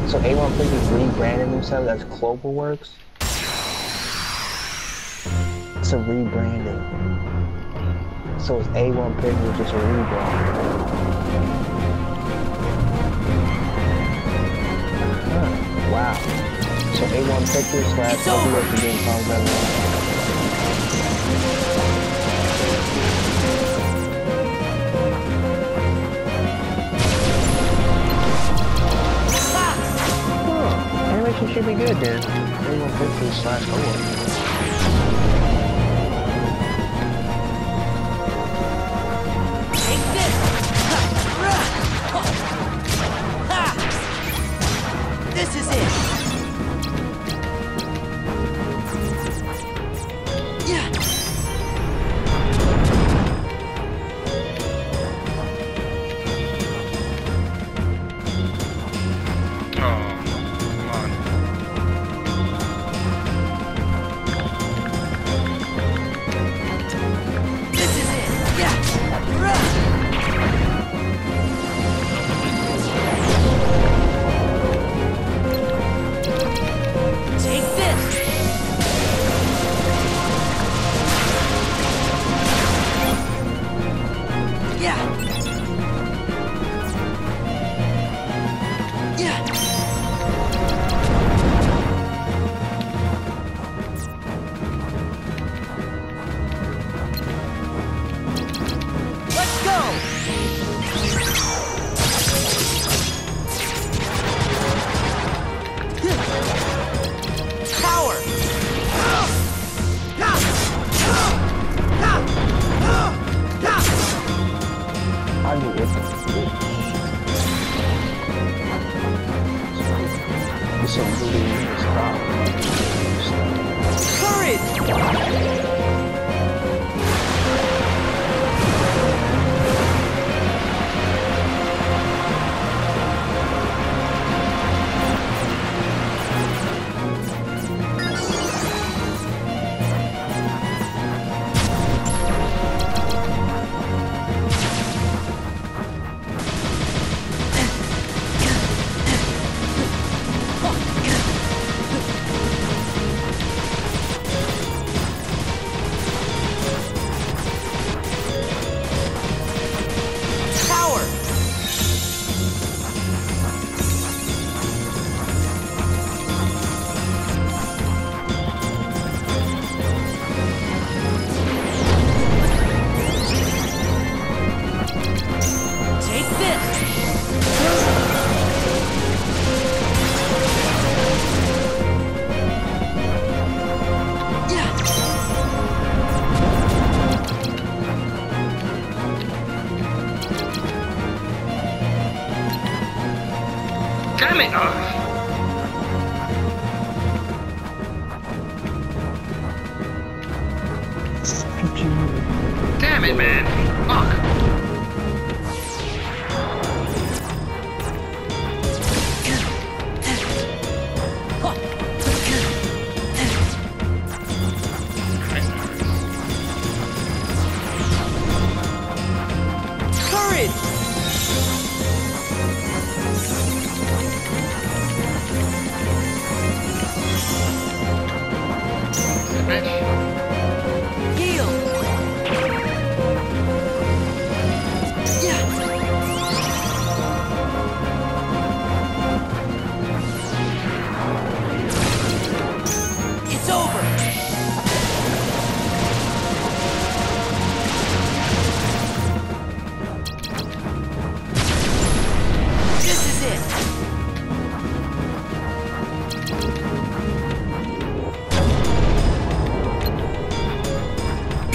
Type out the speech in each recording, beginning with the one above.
So A1 Pictures rebranded themselves as Cloverworks. It's a rebranding. So it's A1 Pictures, just a rebrand. Huh. Wow. So A1 Pictures slash Cloverworks are doing songs that animation should be good then. A1 Pictures slash Cloverworks. This is it! Yeah! Oh, come on. This is it! Yeah! Damn it! Oh. Damn it, man! Fuck!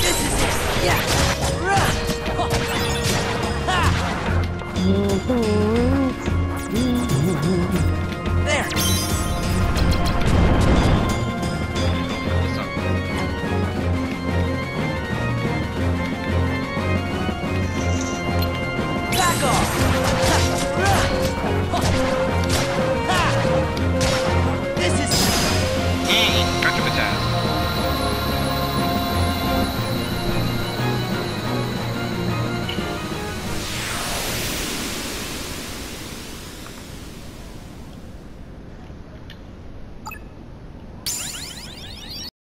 Mm-hmm.